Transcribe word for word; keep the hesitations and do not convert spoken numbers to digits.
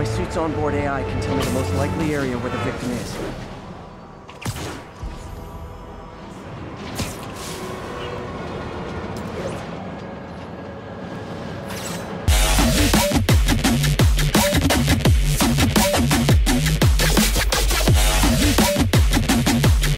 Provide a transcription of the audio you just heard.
My suit's onboard A I can tell me the most likely area where the victim is.